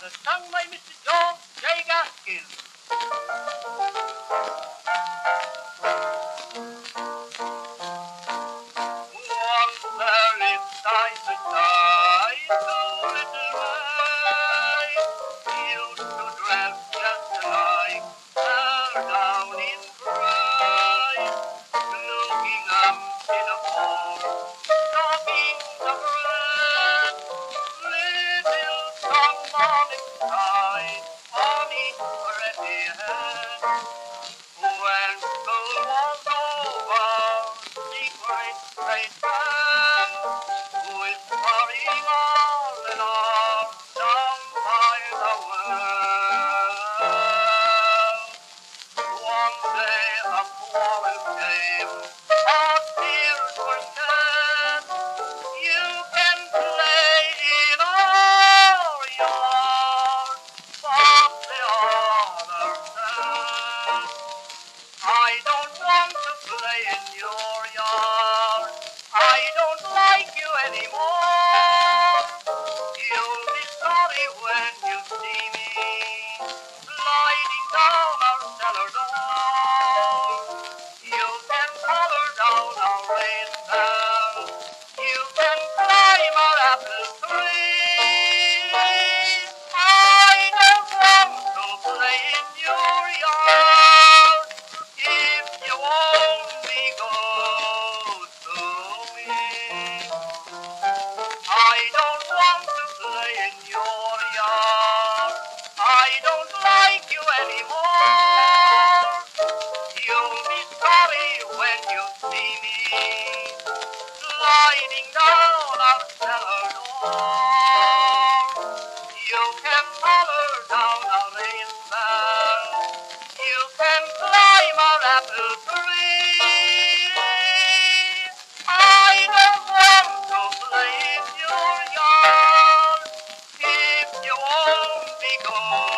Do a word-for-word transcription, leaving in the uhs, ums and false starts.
sung by Mister George J. Gaskin. Once there lived side by side two little boys, used to dress just alike, fell down in pride, looking up in a fall, talking the breath, little someone inside on each pretty head. When school was over, secret they found, whispering all and all down by the well. One day a quarrel came, our tears were shed. You can play in all yours, but the other said, I don't want to play in your yard. I don't like you anymore. You'll be sorry when you see me sliding down our cellar door. You can holler down our rain bell. You can climb our apple tree. I don't want to play in your yard. If you only go to me, I don't want to play in your yard. I don't like you anymore. You'll be sorry when you see me sliding down our cellar door. You can holler down our rain bell. You can climb our apple tree. I don't want to play in your yard if you won't be gone.